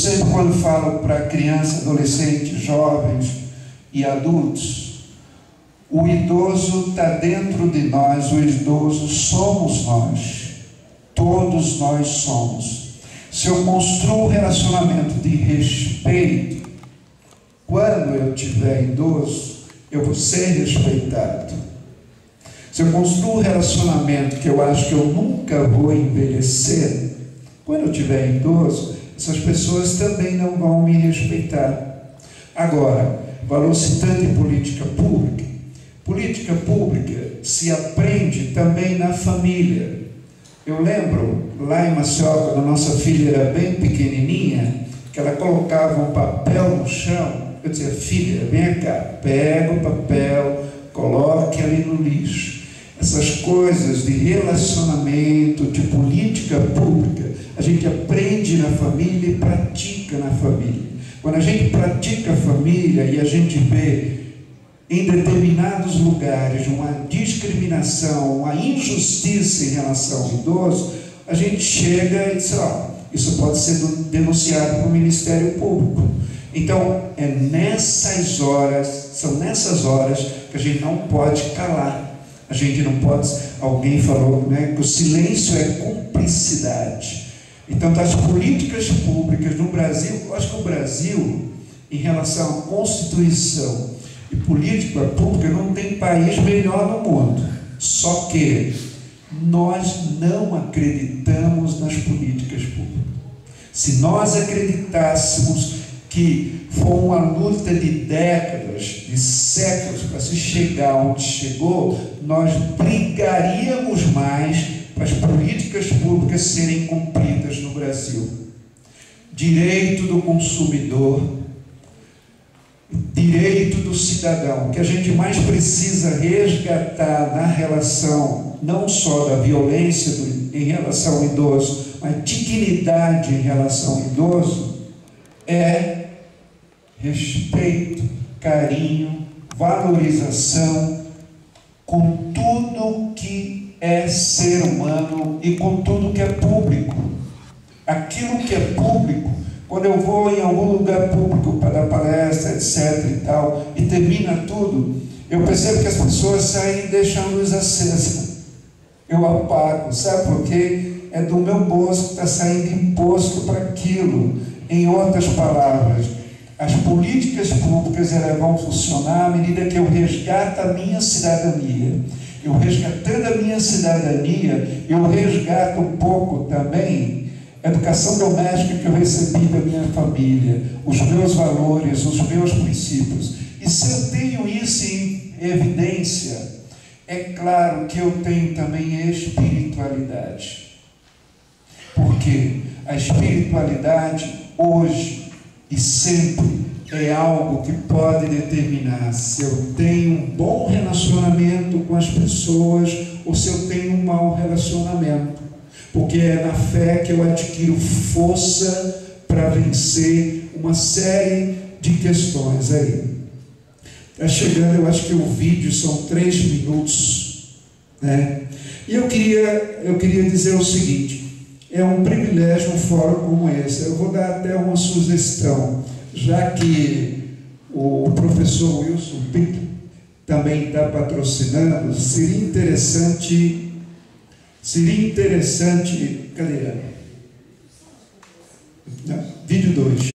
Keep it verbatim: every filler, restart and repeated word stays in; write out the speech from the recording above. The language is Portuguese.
sempre, quando falo para crianças, adolescentes, jovens e adultos, o idoso está dentro de nós, o idoso somos nós, todos nós somos. Se eu construo um relacionamento de respeito, quando eu tiver idoso, eu vou ser respeitado. Se eu construo um relacionamento que eu acho que eu nunca vou envelhecer, quando eu tiver idoso, essas pessoas também não vão me respeitar. Agora, falou-se tanto em política pública. Política pública se aprende também na família. Eu lembro, lá em Maceió, quando a nossa filha era bem pequenininha, que ela colocava um papel no chão, eu dizia: filha, vem cá, pega o papel, coloque ali no lixo. Essas coisas de relacionamento, de política pública, a gente aprende na família e pratica na família. Quando a gente pratica a família e a gente vê em determinados lugares uma discriminação, uma injustiça em relação ao idoso, a gente chega e diz: ó, isso pode ser denunciado para o Ministério Público. Então, é nessas horas, são nessas horas que a gente não pode calar. A gente não pode, alguém falou, né, que o silêncio é cumplicidade. Então, das políticas públicas no Brasil, eu acho que o Brasil, em relação à Constituição e política pública, não tem país melhor no mundo. Só que nós não acreditamos nas políticas públicas. Se nós acreditássemos que foi uma luta de décadas, de séculos, para se chegar onde chegou, nós brigaríamos mais para as políticas públicas serem cumpridas no Brasil. Direito do consumidor, direito do cidadão, que a gente mais precisa resgatar na relação, não só da violência do, em relação ao idoso, mas dignidade em relação ao idoso, é respeito, carinho, valorização com tudo que é ser humano e com tudo que é público. Aquilo que é público, quando eu vou em algum lugar público para dar palestra, etc e tal, e termina tudo, eu percebo que as pessoas saem e deixam a luz acesa. Eu apago, sabe por quê? É do meu bolso que está saindo imposto para aquilo. Em outras palavras, as políticas públicas elas vão funcionar à medida que eu resgato a minha cidadania. Eu resgatando a minha cidadania, eu resgato um pouco também a educação doméstica que eu recebi da minha família, os meus valores, os meus princípios. E se eu tenho isso em evidência, é claro que eu tenho também espiritualidade. Porque a espiritualidade hoje e sempre é algo que pode determinar se eu tenho um bom relacionamento com as pessoas ou se eu tenho um mau relacionamento. Porque é na fé que eu adquiro força para vencer uma série de questões aí. Está chegando, eu acho que o vídeo são três minutos, né? E eu queria, eu queria dizer o seguinte: é um privilégio um fórum como esse. Eu vou dar até uma sugestão, já que o professor Wilson Pinto também está patrocinando, seria interessante, seria interessante, cadê? Não, vídeo dois.